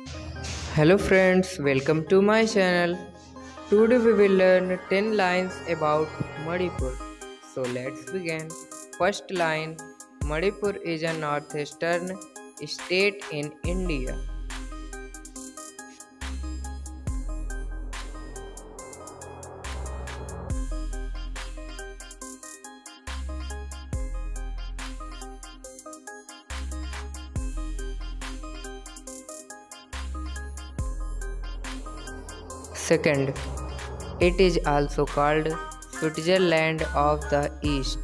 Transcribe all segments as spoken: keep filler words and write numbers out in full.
Hello friends, welcome to my channel. Today we will learn ten lines about Manipur. So let's begin. First line: Manipur is a northeastern state in India. Second, it is also called Switzerland of the East.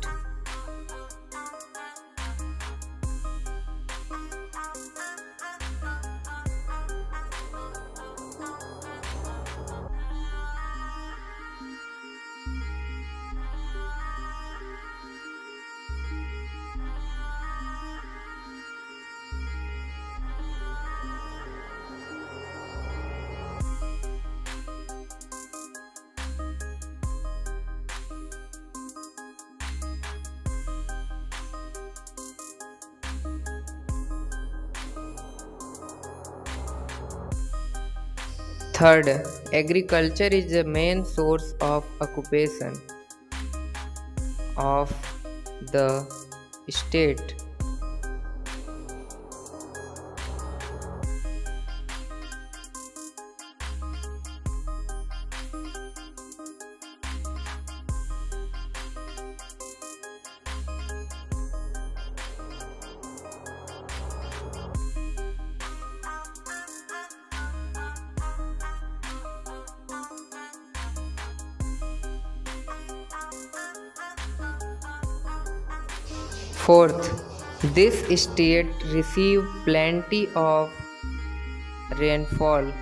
Third, agriculture is the main source of occupation of the state. Fourth, this state receives plenty of rainfall.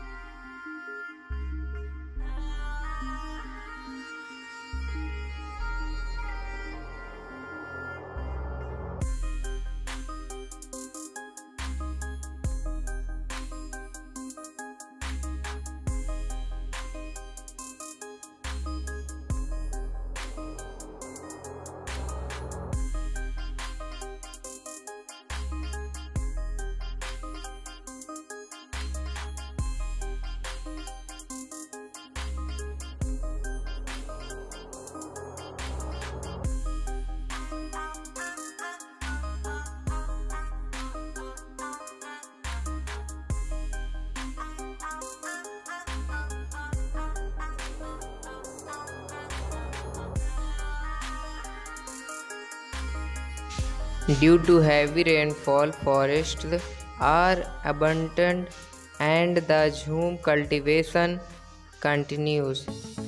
Due to heavy rainfall, forests are abundant and the jhum cultivation continues.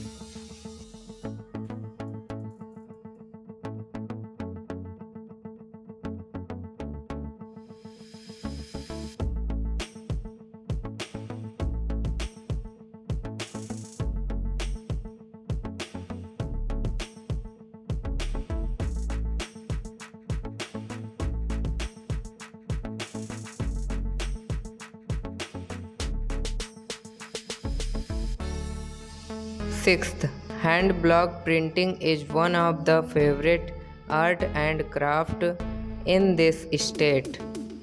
Sixth, hand block printing is one of the favorite art and craft in this state.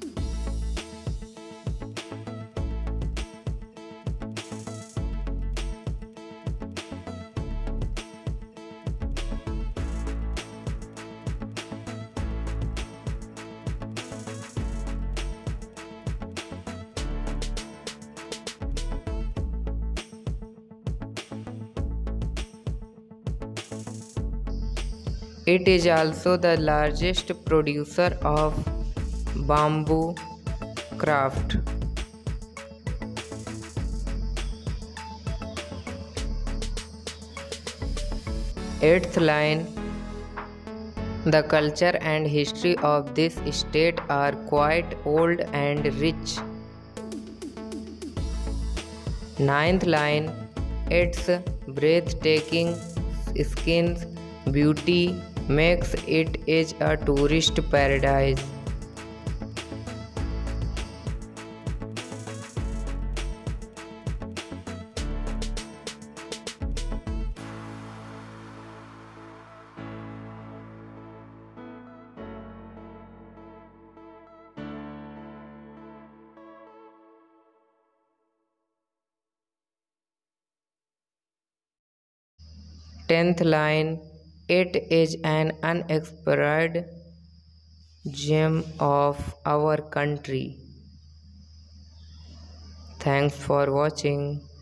It is also the largest producer of bamboo craft. Eighth line, the culture and history of this state are quite old and rich. Ninth line, its breathtaking skin's beauty makes it is a tourist paradise. Tenth line. It is an unexplored gem of our country. Thanks for watching.